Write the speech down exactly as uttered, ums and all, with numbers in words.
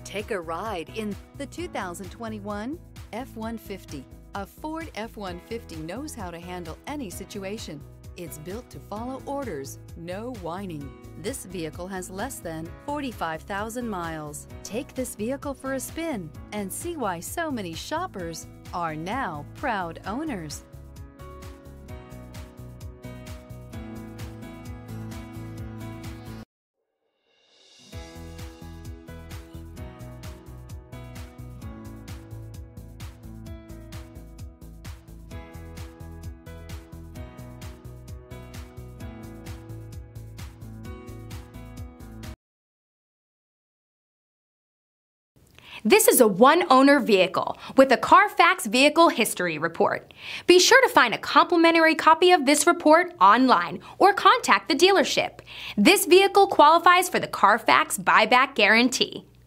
Take a ride in the two thousand twenty-one F one fifty. A Ford F one fifty knows how to handle any situation. It's built to follow orders, no whining. This vehicle has less than forty-five thousand miles. Take this vehicle for a spin and see why so many shoppers are now proud owners. This is a one-owner vehicle with a Carfax Vehicle History Report. Be sure to find a complimentary copy of this report online or contact the dealership. This vehicle qualifies for the Carfax Buyback Guarantee.